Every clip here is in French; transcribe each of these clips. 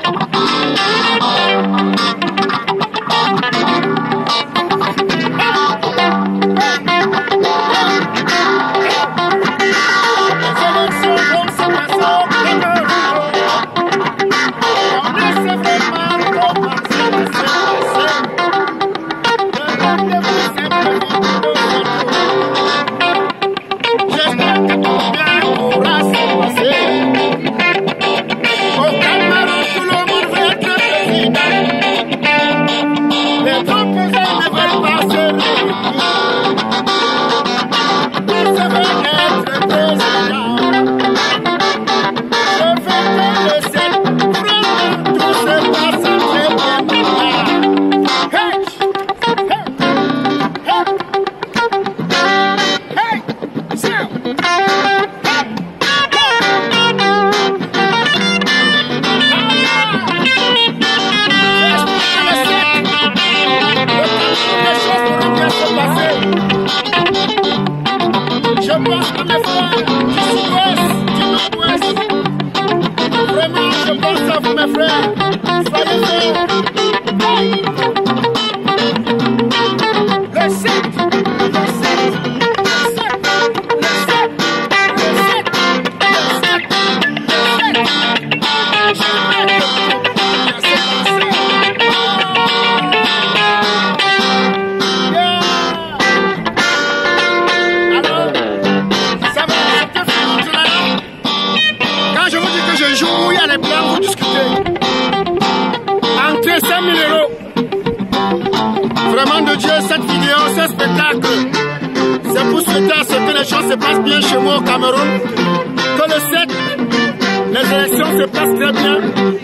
se passe bien chez moi au Cameroun, que le 7, les élections se passent très bien.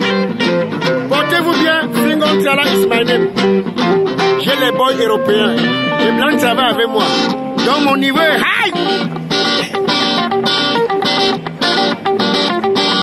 Portez-vous bien, Fingon Tralala is my name. J'ai les boys européens, les blancs travaillent avec moi. Donc mon niveau est high.